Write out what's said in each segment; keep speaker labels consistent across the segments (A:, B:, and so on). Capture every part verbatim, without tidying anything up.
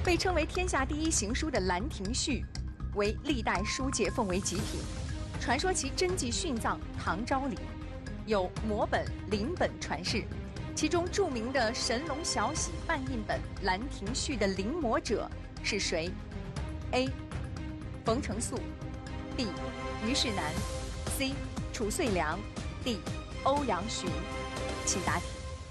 A: 被称为天下第一行书的《兰亭序》，为历代书界奉为极品。传说其真迹殉葬唐昭陵，有摹本、临本传世。其中著名的神龙小喜半印本《兰亭序》的临摹者是谁 ？A. 冯承素 B. 虞世南 C. 褚遂良 D. 欧阳询，请答题。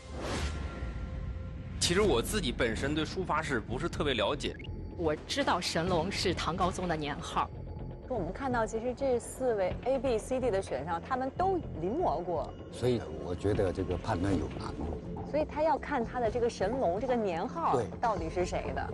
B: 其实我自己本身对书法史不是特别了解，
C: 我知道神龙是唐高宗的年号。
D: 我们看到，其实这四位 A、B、C、D 的选项，他们都临摹过，
E: 所以我觉得这个判断有难度。
D: 所以他要看他的这个神龙这个年号到底是谁的。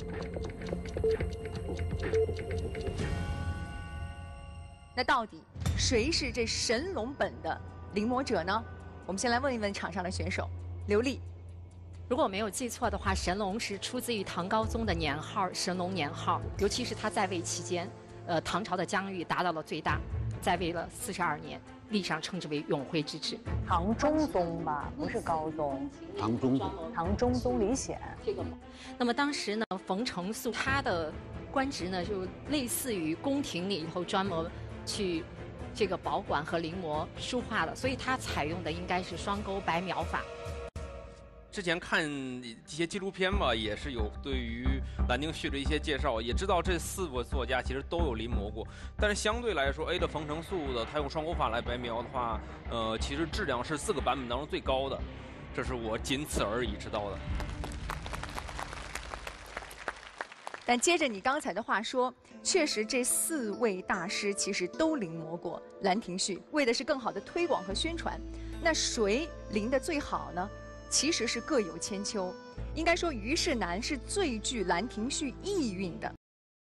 A: 那到底谁是这神龙本的临摹者呢？我们先来问一问场上的选手，刘丽。
C: 如果我没有记错的话，神龙是出自于唐高宗的年号，神龙年号，尤其是他在位期间。呃，唐朝的疆域达到了最大，在位了四十二年，历史上称之为永徽之治。
D: 唐中宗吧，不是高宗。
E: 唐中宗。
D: 唐中宗李显。
C: 这个。那么当时呢，冯承素他的官职呢，就类似于宫廷里头专门去这个保管和临摹书画的，所以他采用的应该是双钩白描法。
B: 之前看一些纪录片吧，也是有对于《兰亭序》的一些介绍，也知道这四个作家其实都有临摹过。但是相对来说 ，A 的冯承素的，他用双钩法来白描的话，呃，其实质量是四个版本当中最高的，这是我仅此而已知道的。
A: 但接着你刚才的话说，确实这四位大师其实都临摹过《兰亭序》，为的是更好的推广和宣传。那谁临得最好呢？其实是各有千秋，应该说虞世南是最具《兰亭序》意蕴的。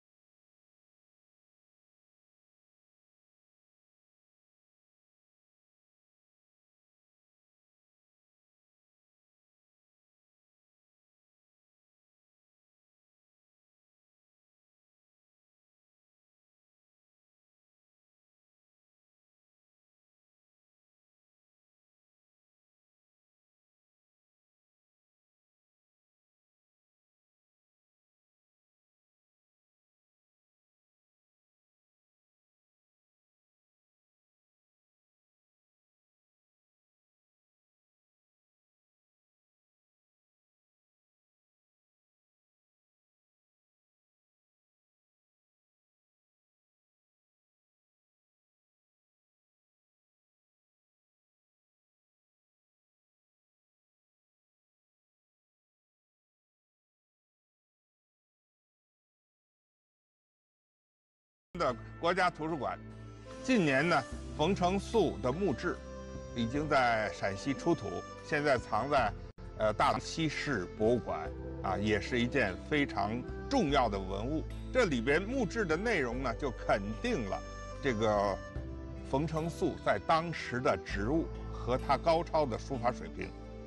F: 的国家图书馆，近年呢，冯承素的墓志已经在陕西出土，现在藏在呃大西市博物馆啊，也是一件非常重要的文物。这里边墓志的内容呢，就肯定了这个冯承素在当时的职务和他高超的书法水平。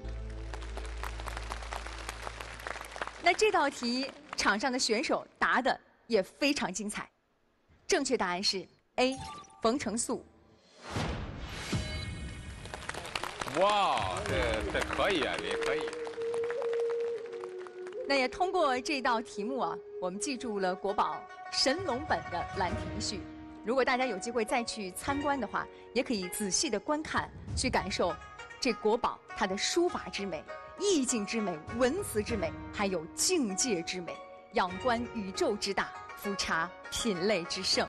A: 那这道题场上的选手答的也非常精彩。正确答案是 A. 冯承素。
G: 哇，这这可以啊，你可以。
A: 那也通过这道题目啊，我们记住了国宝神龙本的《兰亭序》。如果大家有机会再去参观的话，也可以仔细的观看，去感受这国宝它的书法之美、意境之美、文辞之美，还有境界之美，仰观宇宙之大，俯察品类之盛。